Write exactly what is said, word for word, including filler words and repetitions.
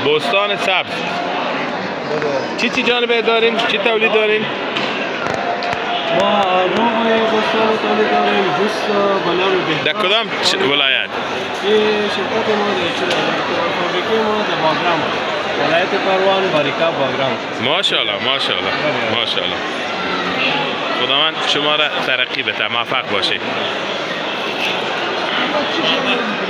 بستان سبز. چی چی جانبه دارین؟ چی تولید دارین؟ ما روی بستان تولید داریم، جوس بلام بهتر. در کدام ولایت؟ این شرکت ما در فابریکه ما در باگرام، ولایت پروان، باریکا باگرام. ماشاءالله ماشاءالله ماشاءالله. خداوند شما را ترقی بده، موفق باشید.